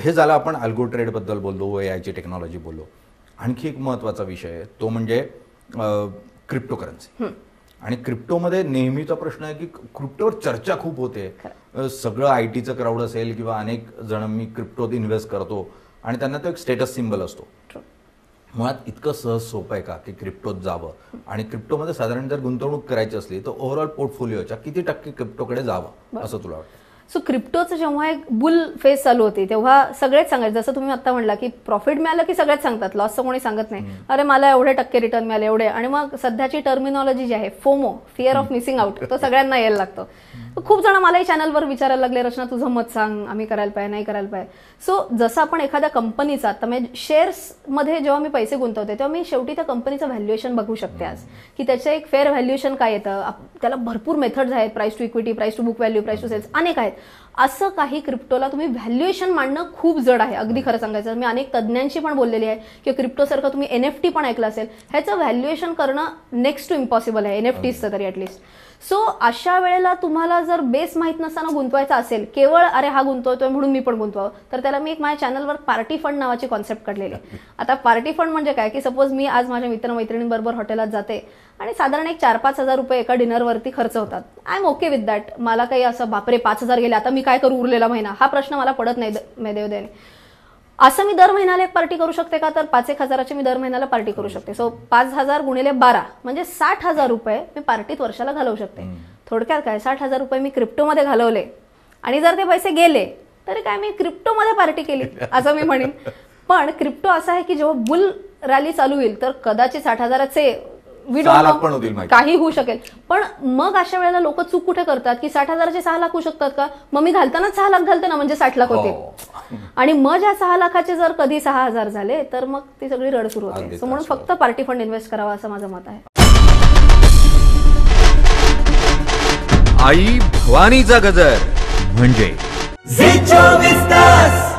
हे झालं आपण अल्गो ट्रेडबद्दल बोललो, एआयची टेक्नॉलॉजी बोललो. आणखी एक महत्त्वाचा विषय आहे तो म्हणजे क्रिप्टोकरन्सी. आणि क्रिप्टोमध्ये नेहमीचा प्रश्न आहे की क्रिप्टोवर चर्चा खूप होते. सगळं आयटीचं क्राऊड असेल किंवा अनेक जण मी क्रिप्टोत इन्व्हेस्ट करतो आणि त्यांना तो एक स्टेटस सिम्बल असतो. मुळात इतकं सहज सोपं आहे का की क्रिप्टोत जावं आणि क्रिप्टोमध्ये साधारण जर गुंतवणूक करायची असली तर ओव्हरऑल पोर्टफोलिओच्या किती टक्के क्रिप्टोकडे जावं असं तुला वाटतं? सो क्रिप्टोचं जेव्हा एक बुल फेज चालू होती तेव्हा सगळेच सांगायचे, जसं तुम्ही आता म्हणला की प्रॉफिट मिळालं की सगळेच सांगतात, लॉसचं कोणी सांगत नाही. अरे मला एवढे टक्के रिटर्न मिळाले एवढे. आणि मग सध्याची टर्मिनॉलॉजी जी आहे FOMO, fear of missing out, तो सगळ्यांना यायला लागतो. खूप जण मलाही चॅनलवर विचारायला लागले, रचना तुझं मत सांग, आम्ही करायला पाहिजे नाही करायला पाहिजे. सो जसं आपण एखाद्या कंपनीचा आता म्हणजे शेअर्समध्ये जेव्हा मी पैसे गुंतवते तेव्हा मी शेवटी त्या कंपनीचं व्हॅल्युएशन बघू शकते आज की त्याचं एक फेअर व्हॅल्युएशन काय येतं. त्याला भरपूर मेथड्स आहेत, price to equity, price to book value, price to sales, अनेक आहेत. असं काही क्रिप्टोला तुम्ही व्हॅल्युएशन मांडणं खूप जड आहे. अगदी खरं सांगायचं मी अनेक तज्ज्ञांशी पण बोललेली आहे की क्रिप्टोसारखं तुम्ही NFT पण ऐकलं असेल, ह्याचं व्हॅल्युएशन करणं नेक्स्ट टू इम्पॉसिबल आहे, NFTचं तरी ॲटलिस्ट. सो अशा वेळेला तुम्हाला जर बेस माहीत नसताना गुंतवायचा असेल, केवळ अरे हा गुंतवतोय म्हणून मी पण गुंतवावं, तर त्याला मी एक माझ्या चॅनलवर पार्टी फंड नावाची कॉन्सेप्ट काढलेली आहे. आता पार्टी फंड म्हणजे काय की सपोज मी आज माझ्या मित्रमैत्रिणींबरोबर हॉटेलात जाते आणि साधारण एक 4-5 हजार रुपये एका डिनरवरती खर्च होतात. I am okay with that. मला काही असं बापरे 5,000 गेले आता मी काय करू उरलेला महिना, हा प्रश्न मला पडत नाही देवदेवाने. असं मी दर महिन्याला एक पार्टी करू शकते का, तर 5-1 हजाराची मी दर महिन्याला पार्टी करू शकते. सो 5,000 गुणिले 12 म्हणजे 60,000 रुपये मी पार्टीत वर्षाला घालवू शकते. थोडक्यात काय 60,000 रुपये मी क्रिप्टोमध्ये घालवले आणि जर ते पैसे गेले तरी काय मी क्रिप्टोमध्ये पार्टी केली असं मी म्हणेन. पण क्रिप्टो असं आहे की जेव्हा बुल रॅली चालू होईल तर कदाचित 60,000चे काही होऊ शकेल. पण मग अशा वेळेला लोक चूक कुठे करतात की 60,000चे 6 लाख होऊ शकतात का, मग मी घालतानाच 6 लाख घालते ना म्हणजे 60 लाख होते. आणि मग ज्या 6 लाखाचे जर कधी 6,000 झाले तर मग ती सगळी रड सुरू होते. सो म्हणून फक्त पार्टी फंड इन्व्हेस्ट करावा असं माझं मत आहे. आई भवानीचा गजर म्हणजे